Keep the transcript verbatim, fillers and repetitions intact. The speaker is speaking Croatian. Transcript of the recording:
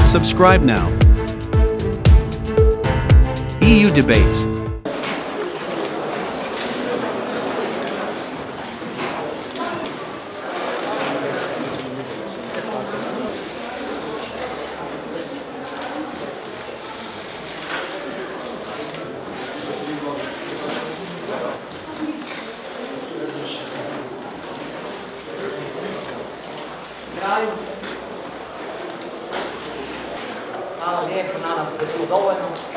Subscribe now. E U Debates. Hvala lijepo, nadam se da je bilo dovoljno.